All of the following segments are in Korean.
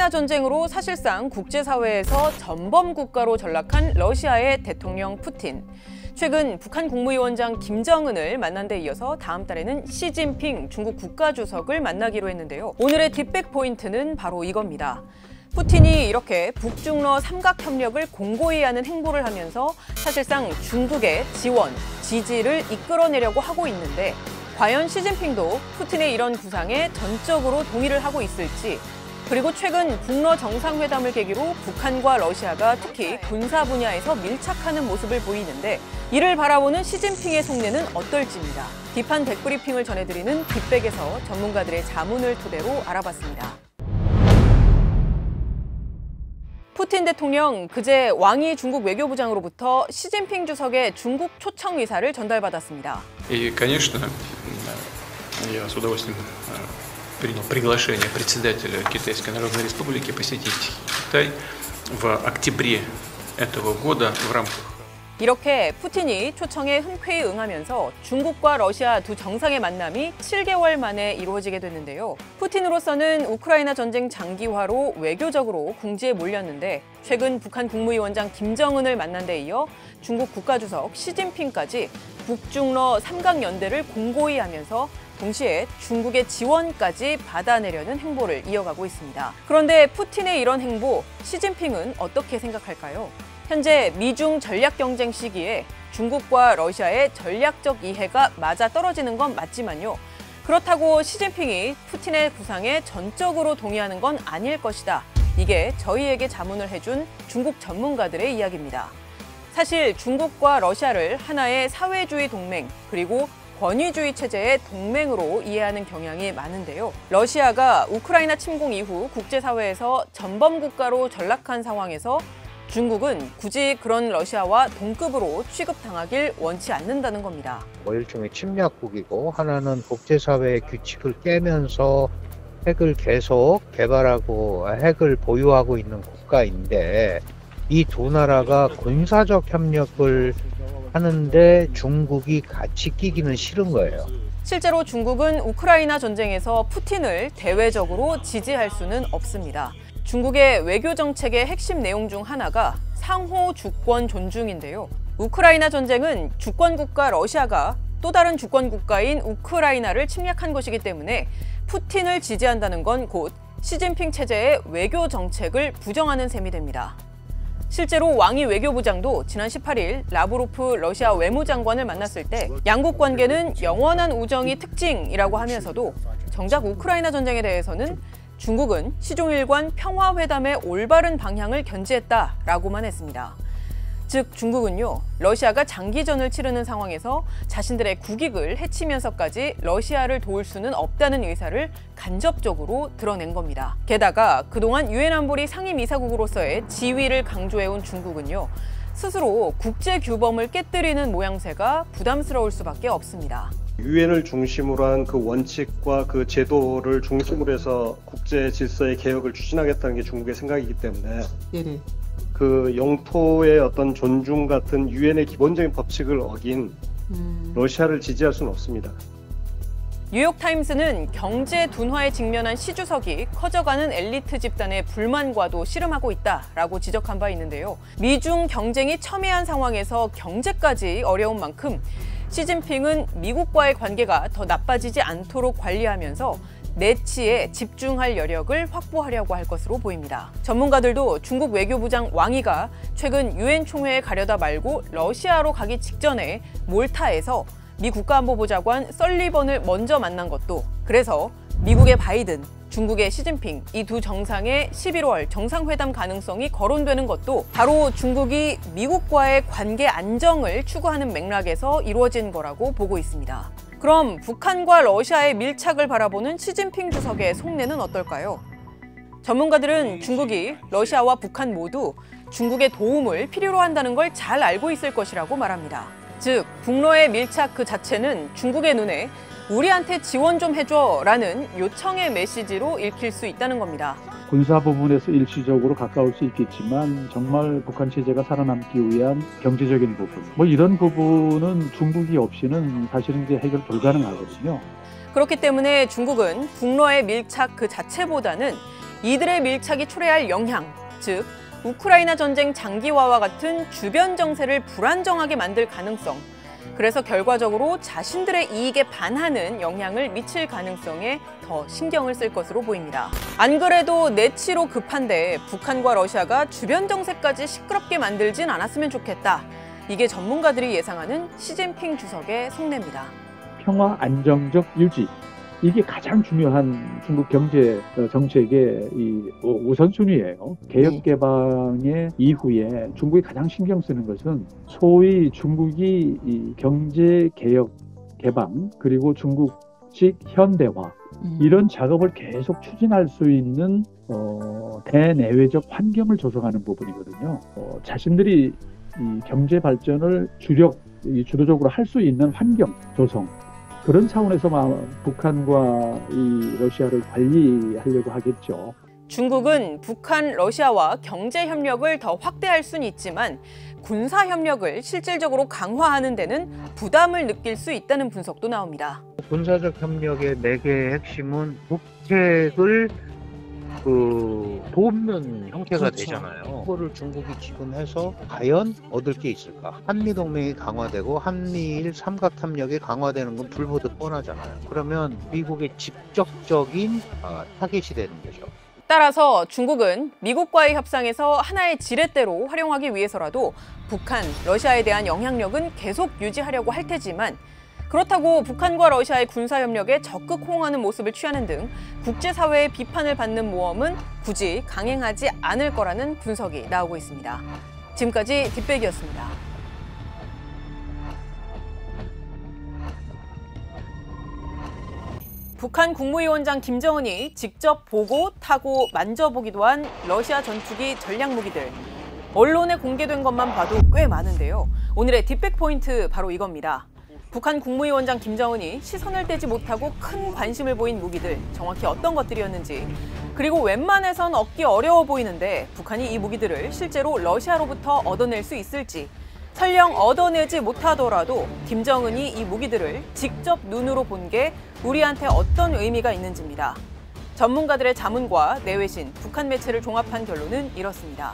우크라이나 전쟁으로 사실상 국제사회에서 전범 국가로 전락한 러시아의 대통령 푸틴. 최근 북한 국무위원장 김정은을 만난 데 이어서 다음 달에는 시진핑 중국 국가주석을 만나기로 했는데요. 오늘의 딥백 포인트는 바로 이겁니다. 푸틴이 이렇게 북중러 삼각협력을 공고히 하는 행보를 하면서 사실상 중국의 지원, 지지를 이끌어내려고 하고 있는데 과연 시진핑도 푸틴의 이런 구상에 전적으로 동의를 하고 있을지, 그리고 최근 북러 정상회담을 계기로 북한과 러시아가 특히 군사 분야에서 밀착하는 모습을 보이는데 이를 바라보는 시진핑의 속내는 어떨지입니다. 딥한 백브리핑을 전해드리는 딥백에서 전문가들의 자문을 토대로 알아봤습니다. 푸틴 대통령 그제 왕이 중국 외교부장으로부터 시진핑 주석의 중국 초청 의사를 전달받았습니다. И, конечно, я с удовольствием принял приглашение председателя Китайской Народной Республики посетить Китай в октябре этого года в рамках. 이렇게 푸틴이 초청에 흔쾌히 응하면서 중국과 러시아 두 정상의 만남이 7개월 만에 이루어지게 됐는데요. 푸틴으로서는 우크라이나 전쟁 장기화로 외교적으로 궁지에 몰렸는데 최근 북한 국무위원장 김정은을 만난 데 이어 중국 국가주석 시진핑까지 북중러 삼각연대를 공고히 하면서 동시에 중국의 지원까지 받아내려는 행보를 이어가고 있습니다. 그런데 푸틴의 이런 행보, 시진핑은 어떻게 생각할까요? 현재 미중 전략 경쟁 시기에 중국과 러시아의 전략적 이해가 맞아떨어지는 건 맞지만요. 그렇다고 시진핑이 푸틴의 구상에 전적으로 동의하는 건 아닐 것이다. 이게 저희에게 자문을 해준 중국 전문가들의 이야기입니다. 사실 중국과 러시아를 하나의 사회주의 동맹, 그리고 권위주의 체제의 동맹으로 이해하는 경향이 많은데요. 러시아가 우크라이나 침공 이후 국제사회에서 전범 국가로 전락한 상황에서 중국은 굳이 그런 러시아와 동급으로 취급당하길 원치 않는다는 겁니다. 일종의 침략국이고 하나는 국제사회의 규칙을 깨면서 핵을 계속 개발하고 핵을 보유하고 있는 국가인데 이 두 나라가 군사적 협력을 하는데 중국이 같이 끼기는 싫은 거예요. 실제로 중국은 우크라이나 전쟁에서 푸틴을 대외적으로 지지할 수는 없습니다. 중국의 외교 정책의 핵심 내용 중 하나가 상호 주권 존중인데요. 우크라이나 전쟁은 주권국가 러시아가 또 다른 주권국가인 우크라이나를 침략한 것이기 때문에 푸틴을 지지한다는 건 곧 시진핑 체제의 외교 정책을 부정하는 셈이 됩니다. 실제로 왕이 외교부장도 지난 18일 라브로프 러시아 외무장관을 만났을 때 양국 관계는 영원한 우정이 특징이라고 하면서도 정작 우크라이나 전쟁에 대해서는 중국은 시종일관 평화회담의 올바른 방향을 견지했다라고만 했습니다. 즉 중국은요, 러시아가 장기전을 치르는 상황에서 자신들의 국익을 해치면서까지 러시아를 도울 수는 없다는 의사를 간접적으로 드러낸 겁니다. 게다가 그동안 유엔 안보리 상임이사국으로서의 지위를 강조해온 중국은요, 스스로 국제 규범을 깨뜨리는 모양새가 부담스러울 수밖에 없습니다. 유엔을 중심으로 한 그 원칙과 그 제도를 중심으로 해서 국제 질서의 개혁을 추진하겠다는 게 중국의 생각이기 때문에 그 영토의 어떤 존중 같은 유엔의 기본적인 법칙을 어긴 러시아를 지지할 수는 없습니다. 뉴욕타임스는 경제 둔화에 직면한 시 주석이 커져가는 엘리트 집단의 불만과도 씨름하고 있다라고 지적한 바 있는데요. 미중 경쟁이 첨예한 상황에서 경제까지 어려운 만큼 시진핑은 미국과의 관계가 더 나빠지지 않도록 관리하면서 내치에 집중할 여력을 확보하려고 할 것으로 보입니다. 전문가들도 중국 외교부장 왕이가 최근 유엔 총회에 가려다 말고 러시아로 가기 직전에 몰타에서 미 국가안보보좌관 설리번을 먼저 만난 것도, 그래서 미국의 바이든, 중국의 시진핑 이 두 정상의 11월 정상회담 가능성이 거론되는 것도 바로 중국이 미국과의 관계 안정을 추구하는 맥락에서 이루어진 거라고 보고 있습니다. 그럼 북한과 러시아의 밀착을 바라보는 시진핑 주석의 속내는 어떨까요? 전문가들은 중국이 러시아와 북한 모두 중국의 도움을 필요로 한다는 걸 잘 알고 있을 것이라고 말합니다. 즉, 북러의 밀착 그 자체는 중국의 눈에 우리한테 지원 좀 해줘 라는 요청의 메시지로 읽힐 수 있다는 겁니다. 군사 부분에서 일시적으로 가까울 수 있겠지만 정말 북한 체제가 살아남기 위한 경제적인 부분, 이런 부분은 중국이 없이는 사실은 이제 해결 불가능하거든요. 그렇기 때문에 중국은 북러의 밀착 그 자체보다는 이들의 밀착이 초래할 영향, 즉 우크라이나 전쟁 장기화와 같은 주변 정세를 불안정하게 만들 가능성, 그래서 결과적으로 자신들의 이익에 반하는 영향을 미칠 가능성에 더 신경을 쓸 것으로 보입니다. 안 그래도 내치로 급한데 북한과 러시아가 주변 정세까지 시끄럽게 만들진 않았으면 좋겠다. 이게 전문가들이 예상하는 시진핑 주석의 속내입니다. 평화 안정적 유지, 이게 가장 중요한 중국 경제 정책의 이 우선순위예요. 개혁 개방의 이후에 중국이 가장 신경 쓰는 것은 소위 중국이 이 경제 개혁 개방 그리고 중국식 현대화 이런 작업을 계속 추진할 수 있는 대내외적 환경을 조성하는 부분이거든요. 자신들이 이 경제 발전을 주도적으로 할 수 있는 환경 조성, 그런 차원에서 북한과 이 러시아를 관리하려고 하겠죠. 중국은 북한, 러시아와 경제 협력을 더 확대할 수는 있지만 군사 협력을 실질적으로 강화하는 데는 부담을 느낄 수 있다는 분석도 나옵니다. 군사적 협력의 4개의 핵심은 북핵을 돕는 형태가 되잖아요. 그거를 중국이 지금 해서 과연 얻을 게 있을까? 한미동맹이 강화되고 한미일 삼각협력이 강화되는 건 불보듯 뻔하잖아요. 그러면 미국의 직접적인 타겟이 되는 거죠. 따라서 중국은 미국과의 협상에서 하나의 지렛대로 활용하기 위해서라도 북한, 러시아에 대한 영향력은 계속 유지하려고 할 테지만 그렇다고 북한과 러시아의 군사협력에 적극 호응하는 모습을 취하는 등 국제사회의 비판을 받는 모험은 굳이 강행하지 않을 거라는 분석이 나오고 있습니다. 지금까지 뒷배기였습니다. 북한 국무위원장 김정은이 직접 보고, 타고, 만져보기도 한 러시아 전투기 전략 무기들. 언론에 공개된 것만 봐도 꽤 많은데요. 오늘의 뒷백 포인트 바로 이겁니다. 북한 국무위원장 김정은이 시선을 떼지 못하고 큰 관심을 보인 무기들, 정확히 어떤 것들이었는지, 그리고 웬만해선 얻기 어려워 보이는데 북한이 이 무기들을 실제로 러시아로부터 얻어낼 수 있을지, 설령 얻어내지 못하더라도 김정은이 이 무기들을 직접 눈으로 본 게 우리한테 어떤 의미가 있는지입니다. 전문가들의 자문과 내외신, 북한 매체를 종합한 결론은 이렇습니다.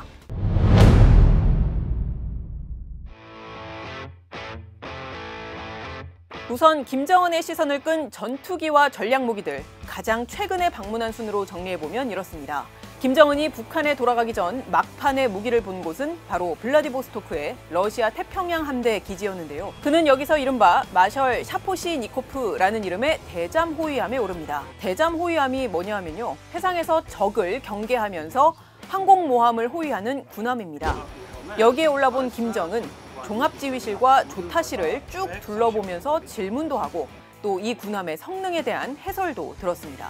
우선 김정은의 시선을 끈 전투기와 전략무기들, 가장 최근에 방문한 순으로 정리해보면 이렇습니다. 김정은이 북한에 돌아가기 전 막판에 무기를 본 곳은 바로 블라디보스토크의 러시아 태평양 함대 기지였는데요. 그는 여기서 이른바 마셜 샤포시니코프라는 이름의 대잠 호위함에 오릅니다. 대잠 호위함이 뭐냐 하면요, 해상에서 적을 경계하면서 항공모함을 호위하는 군함입니다. 여기에 올라본 김정은 종합지휘실과 조타실을 쭉 둘러보면서 질문도 하고 또 이 군함의 성능에 대한 해설도 들었습니다.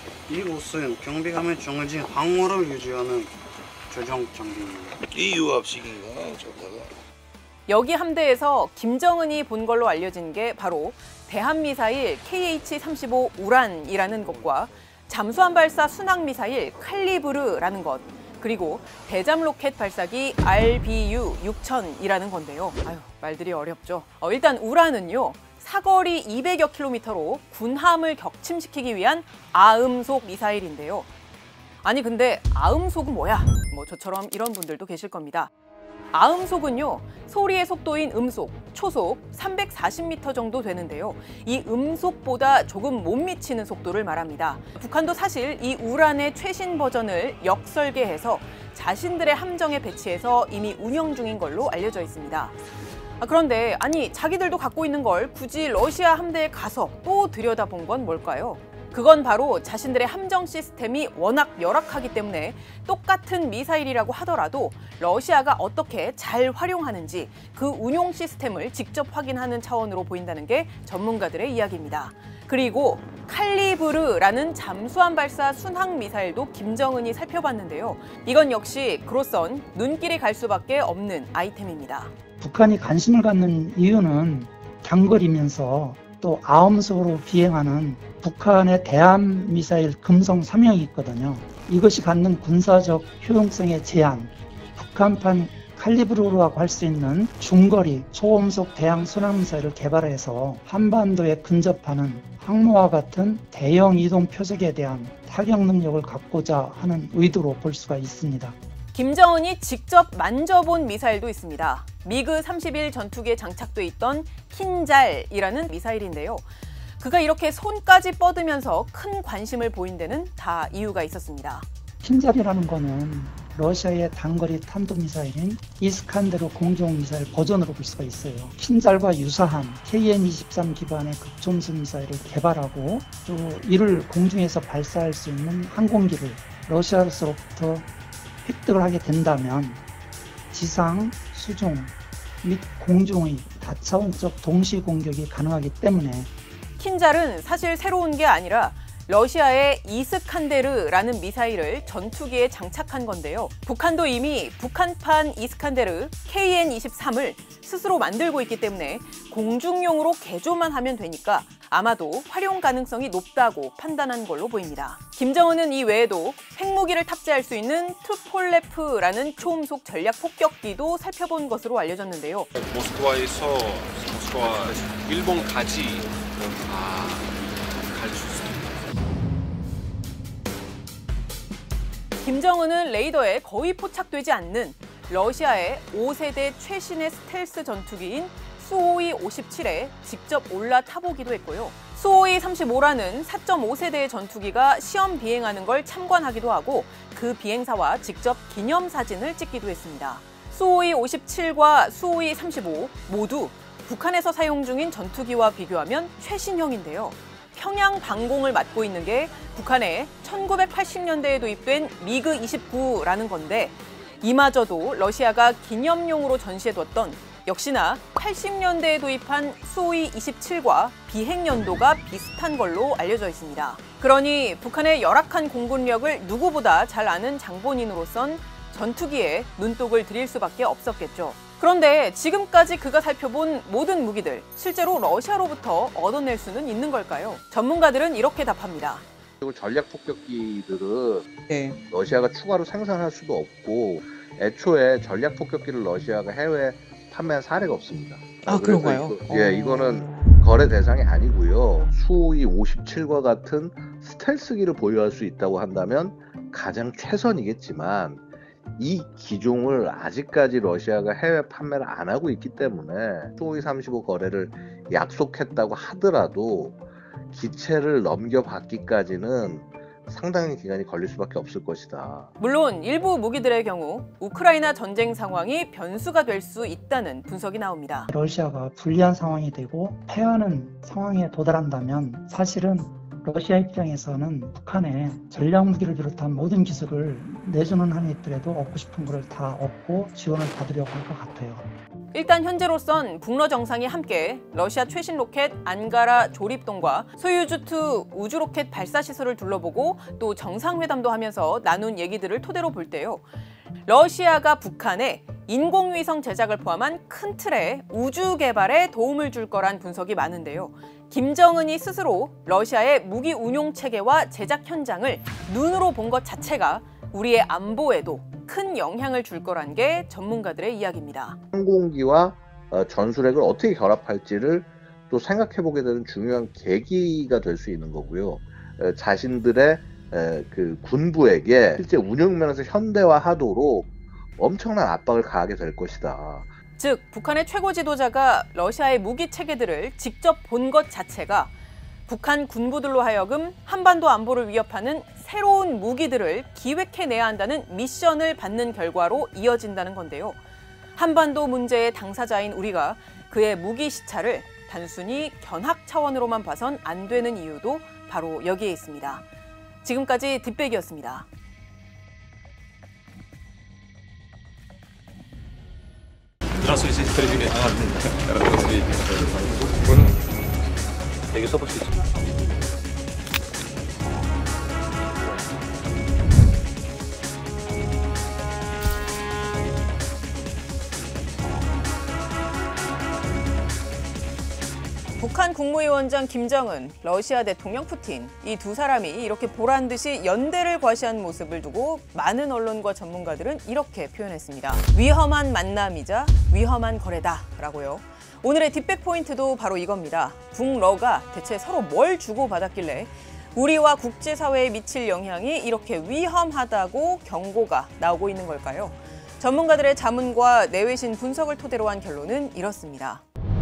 이곳은 경비감의 정해진 항모를 유지하는 조정 장비입니다. 이 유압식인가 저거가? 여기 함대에서 김정은이 본 걸로 알려진 게 바로 대한미사일 KH-35 우란이라는 것과 잠수함 발사 순항미사일 칼리브르라는 것, 그리고 대잠 로켓 발사기 RBU-6000이라는 건데요. 말들이 어렵죠. 일단 우란은요, 사거리 200여 킬로미터로 군함을 격침시키기 위한 아음속 미사일인데요. 아니 근데 아음속은 뭐야? 저처럼 이런 분들도 계실 겁니다. 아음속은요, 소리의 속도인 음속, 초속 340m 정도 되는데요. 이 음속보다 조금 못 미치는 속도를 말합니다. 북한도 사실 이 우란의 최신 버전을 역설계해서 자신들의 함정에 배치해서 이미 운영 중인 걸로 알려져 있습니다. 그런데 아니 자기들도 갖고 있는 걸 굳이 러시아 함대에 가서 또 들여다본 건 뭘까요? 그건 바로 자신들의 함정 시스템이 워낙 열악하기 때문에 똑같은 미사일이라고 하더라도 러시아가 어떻게 잘 활용하는지 그 운용 시스템을 직접 확인하는 차원으로 보인다는 게 전문가들의 이야기입니다. 그리고 칼리브르라는 잠수함 발사 순항 미사일도 김정은이 살펴봤는데요. 이건 역시 그로선 눈길이 갈 수밖에 없는 아이템입니다. 북한이 관심을 갖는 이유는 장거리면서 또 아음속으로 비행하는 북한의 대함 미사일 금성 3형이 있거든요. 이것이 갖는 군사적 효용성의 제한, 북한판 칼리브르라고 할 수 있는 중거리 초음속 대항 순항 미사일을 개발해서 한반도에 근접하는 항모와 같은 대형 이동 표적에 대한 사격 능력을 갖고자 하는 의도로 볼 수가 있습니다. 김정은이 직접 만져본 미사일도 있습니다. 미그 31 전투기에 장착돼 있던 킨잘이라는 미사일인데요. 그가 이렇게 손까지 뻗으면서 큰 관심을 보인 데는 다 이유가 있었습니다. 킨잘이라는 거는 러시아의 단거리 탄도미사일인 이스칸데르 공중미사일 버전으로 볼 수가 있어요. 킨잘과 유사한 KN-23 기반의 극초음속 미사일을 개발하고 또 이를 공중에서 발사할 수 있는 항공기를 러시아로부터 획득을 하게 된다면 지상, 수중 및 공중의 다차원적 동시 공격이 가능하기 때문에 킨잘은 사실 새로운 게 아니라 러시아의 이스칸데르라는 미사일을 전투기에 장착한 건데요. 북한도 이미 북한판 이스칸데르 KN-23을 스스로 만들고 있기 때문에 공중용으로 개조만 하면 되니까 아마도 활용 가능성이 높다고 판단한 걸로 보입니다. 김정은은 이 외에도 핵무기를 탑재할 수 있는 투폴레프라는 초음속 전략 폭격기도 살펴본 것으로 알려졌는데요. 모스크바에서 일본까지 갈 수 있습니다. 김정은은 레이더에 거의 포착되지 않는 러시아의 5세대 최신의 스텔스 전투기인 수호이 57에 직접 올라타보기도 했고요. 수호이 35라는 4.5세대의 전투기가 시험 비행하는 걸 참관하기도 하고 그 비행사와 직접 기념사진을 찍기도 했습니다. 수호이 57과 수호이 35 모두 북한에서 사용 중인 전투기와 비교하면 최신형인데요. 평양 방공을 맡고 있는 게 북한의 1980년대에 도입된 미그 29라는 건데 이마저도 러시아가 기념용으로 전시해뒀던 역시나 80년대에 도입한 수호이 27과 비행 연도가 비슷한 걸로 알려져 있습니다. 그러니 북한의 열악한 공군력을 누구보다 잘 아는 장본인으로선 전투기에 눈독을 들일 수밖에 없었겠죠. 그런데 지금까지 그가 살펴본 모든 무기들 실제로 러시아로부터 얻어낼 수는 있는 걸까요? 전문가들은 이렇게 답합니다. 전략 폭격기들은 러시아가 추가로 생산할 수도 없고 애초에 전략 폭격기를 러시아가 해외에 판매한 사례가 없습니다. 그런가요? 이거는 거래 대상이 아니고요. 수호이 57과 같은 스텔스기를 보유할 수 있다고 한다면 가장 최선이겠지만 이 기종을 아직까지 러시아가 해외 판매를 안 하고 있기 때문에 수호이 35 거래를 약속했다고 하더라도 기체를 넘겨받기까지는 상당히 기간이 걸릴 수밖에 없을 것이다. 물론 일부 무기들의 경우 우크라이나 전쟁 상황이 변수가 될 수 있다는 분석이 나옵니다. 러시아가 불리한 상황이 되고 패하는 상황에 도달한다면 사실은 러시아 입장에서는 북한에 전략 무기를 비롯한 모든 기술을 내주는 한이 있더라도 얻고 싶은 것을 다 얻고 지원을 받으려고 할 것 같아요. 일단 현재로선 북러 정상이 함께 러시아 최신 로켓 안가라 조립동과 소유주2 우주 로켓 발사 시설을 둘러보고 또 정상회담도 하면서 나눈 얘기들을 토대로 볼 때요. 러시아가 북한에 인공위성 제작을 포함한 큰 틀의 우주 개발에 도움을 줄 거란 분석이 많은데요. 김정은이 스스로 러시아의 무기 운용 체계와 제작 현장을 눈으로 본 것 자체가 우리의 안보에도 큰 영향을 줄 거란 게 전문가들의 이야기입니다. 항공기와 전술핵을 어떻게 결합할지를 또 생각해보게 되는 중요한 계기가 될 수 있는 거고요. 자신들의 그 군부에게 실제 운영 면에서 현대화하도록 엄청난 압박을 가하게 될 것이다. 즉, 북한의 최고 지도자가 러시아의 무기 체계들을 직접 본 것 자체가 북한 군부들로 하여금 한반도 안보를 위협하는 새로운 무기들을 기획해내야 한다는 미션을 받는 결과로 이어진다는 건데요. 한반도 문제의 당사자인 우리가 그의 무기 시찰을 단순히 견학 차원으로만 봐선 안 되는 이유도 바로 여기에 있습니다. 지금까지 뒷백이었습니다. Здравствуйте, президент. 되게 써볼 수 있습니다. 북한 국무위원장 김정은, 러시아 대통령 푸틴, 이 두 사람이 이렇게 보란 듯이 연대를 과시한 모습을 두고 많은 언론과 전문가들은 이렇게 표현했습니다. 위험한 만남이자 위험한 거래다라고요. 오늘의 뒷백 포인트도 바로 이겁니다. 북러가 대체 서로 뭘 주고받았길래 우리와 국제사회에 미칠 영향이 이렇게 위험하다고 경고가 나오고 있는 걸까요? 전문가들의 자문과 내외신 분석을 토대로 한 결론은 이렇습니다.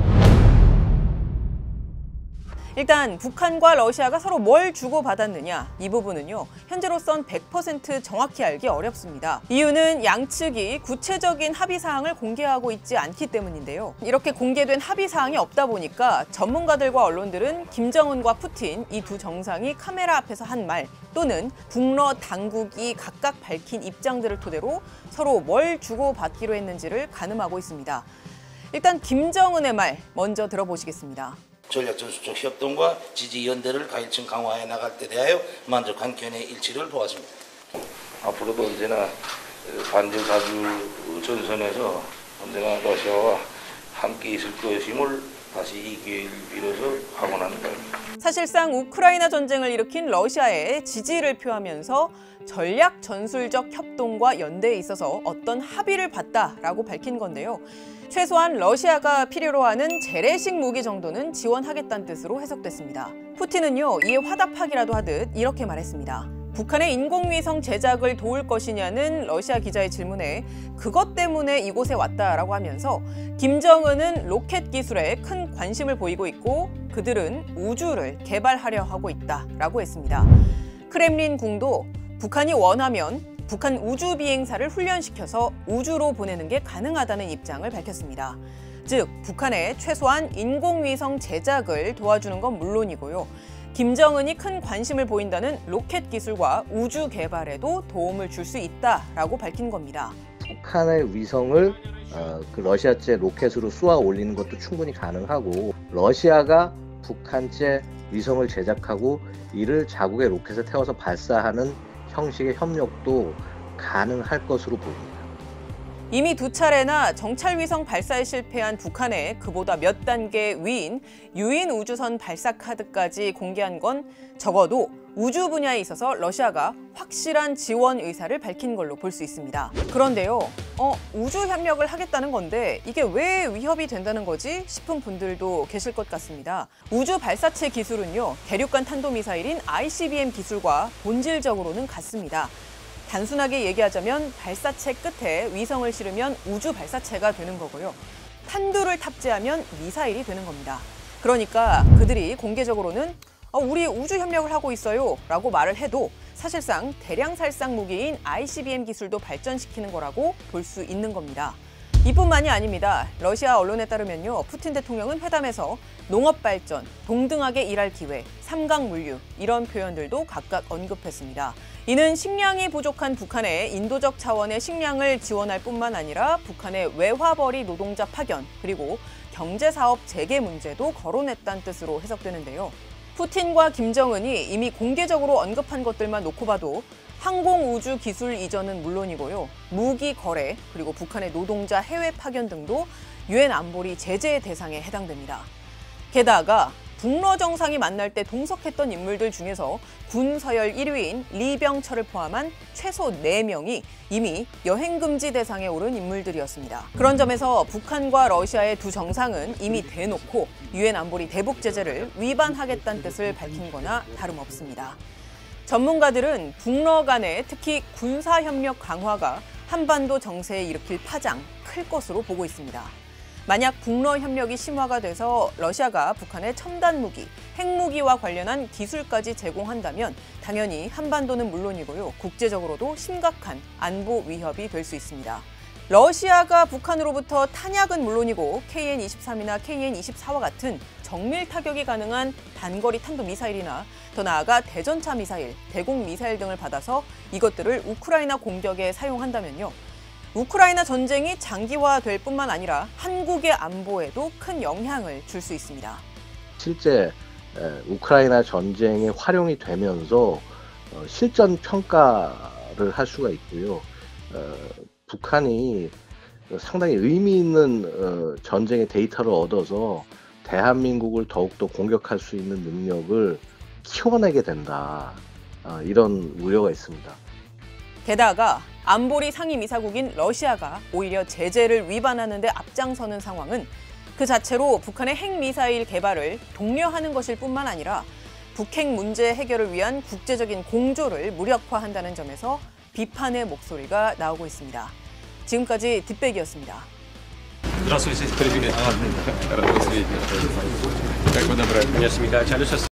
일단 북한과 러시아가 서로 뭘 주고받았느냐, 이 부분은요 현재로선 100% 정확히 알기 어렵습니다. 이유는 양측이 구체적인 합의사항을 공개하고 있지 않기 때문인데요. 이렇게 공개된 합의사항이 없다 보니까 전문가들과 언론들은 김정은과 푸틴 이 두 정상이 카메라 앞에서 한 말 또는 북러 당국이 각각 밝힌 입장들을 토대로 서로 뭘 주고받기로 했는지를 가늠하고 있습니다. 일단 김정은의 말 먼저 들어보시겠습니다. 전략전술적 협동과 지지 연대를 가일층 강화해 나갈 때 대하여 만족한 견해 일치를 보았습니다. 앞으로도 언제나 반전 사주 전선에서 언제나 러시아와 함께 있을 것임을 다시 이 기회를 빌어서 확언하는 바입니다. 사실상 우크라이나 전쟁을 일으킨 러시아에 지지를 표하면서 전략 전술적 협동과 연대에 있어서 어떤 합의를 봤다라고 밝힌 건데요. 최소한 러시아가 필요로 하는 재래식 무기 정도는 지원하겠다는 뜻으로 해석됐습니다. 푸틴은요, 이에 화답하기라도 하듯 이렇게 말했습니다. 북한의 인공위성 제작을 도울 것이냐는 러시아 기자의 질문에 그것 때문에 이곳에 왔다라고 하면서 김정은은 로켓 기술에 큰 관심을 보이고 있고 그들은 우주를 개발하려 하고 있다라고 했습니다. 크렘린궁도 북한이 원하면 북한 우주 비행사를 훈련시켜서 우주로 보내는 게 가능하다는 입장을 밝혔습니다. 즉, 북한의 최소한 인공위성 제작을 도와주는 건 물론이고요. 김정은이 큰 관심을 보인다는 로켓 기술과 우주 개발에도 도움을 줄 수 있다라고 밝힌 겁니다. 북한의 위성을 그 러시아제 로켓으로 쏘아 올리는 것도 충분히 가능하고 러시아가 북한제 위성을 제작하고 이를 자국의 로켓에 태워서 발사하는 형식의 협력도 가능할 것으로 보입니다. 이미 두 차례나 정찰위성 발사에 실패한 북한의 그보다 몇 단계 위인 유인 우주선 발사 카드까지 공개한 건 적어도 우주 분야에 있어서 러시아가 확실한 지원 의사를 밝힌 걸로 볼 수 있습니다. 그런데요, 우주 협력을 하겠다는 건데 이게 왜 위협이 된다는 거지 싶은 분들도 계실 것 같습니다. 우주 발사체 기술은요, 대륙간 탄도미사일인 ICBM 기술과 본질적으로는 같습니다. 단순하게 얘기하자면 발사체 끝에 위성을 실으면 우주 발사체가 되는 거고요. 탄두를 탑재하면 미사일이 되는 겁니다. 그러니까 그들이 공개적으로는 우리 우주 협력을 하고 있어요 라고 말을 해도 사실상 대량 살상 무기인 ICBM 기술도 발전시키는 거라고 볼 수 있는 겁니다. 이뿐만이 아닙니다. 러시아 언론에 따르면요, 푸틴 대통령은 회담에서 농업 발전, 동등하게 일할 기회, 삼각 물류 이런 표현들도 각각 언급했습니다. 이는 식량이 부족한 북한에 인도적 차원의 식량을 지원할 뿐만 아니라 북한의 외화벌이 노동자 파견 그리고 경제사업 재개 문제도 거론했다는 뜻으로 해석되는데요. 푸틴과 김정은이 이미 공개적으로 언급한 것들만 놓고 봐도 항공우주 기술 이전은 물론이고요. 무기 거래 그리고 북한의 노동자 해외 파견 등도 유엔 안보리 제재 대상에 해당됩니다. 게다가 북러 정상이 만날 때 동석했던 인물들 중에서 군 서열 1위인 리병철을 포함한 최소 4명이 이미 여행금지 대상에 오른 인물들이었습니다. 그런 점에서 북한과 러시아의 두 정상은 이미 대놓고 유엔 안보리 대북 제재를 위반하겠다는 뜻을 밝힌 거나 다름없습니다. 전문가들은 북러 간의 특히 군사협력 강화가 한반도 정세에 일으킬 파장 클 것으로 보고 있습니다. 만약 북러 협력이 심화가 돼서 러시아가 북한의 첨단 무기, 핵무기와 관련한 기술까지 제공한다면 당연히 한반도는 물론이고요. 국제적으로도 심각한 안보 위협이 될 수 있습니다. 러시아가 북한으로부터 탄약은 물론이고 KN-23이나 KN-24와 같은 정밀 타격이 가능한 단거리 탄도미사일이나 더 나아가 대전차 미사일, 대공 미사일 등을 받아서 이것들을 우크라이나 공격에 사용한다면요. 우크라이나 전쟁이 장기화될 뿐만 아니라 한국의 안보에도 큰 영향을 줄 수 있습니다. 실제 우크라이나 전쟁에 활용이 되면서 실전 평가를 할 수가 있고요. 북한이 상당히 의미 있는 전쟁의 데이터를 얻어서 대한민국을 더욱더 공격할 수 있는 능력을 키워내게 된다. 이런 우려가 있습니다. 게다가 안보리 상임이사국인 러시아가 오히려 제재를 위반하는 데 앞장서는 상황은 그 자체로 북한의 핵미사일 개발을 독려하는 것일 뿐만 아니라 북핵 문제 해결을 위한 국제적인 공조를 무력화한다는 점에서 비판의 목소리가 나오고 있습니다. 지금까지 뒷백이었습니다. Здравствуйте. Привет. Рад вас видеть. Как вы добрались?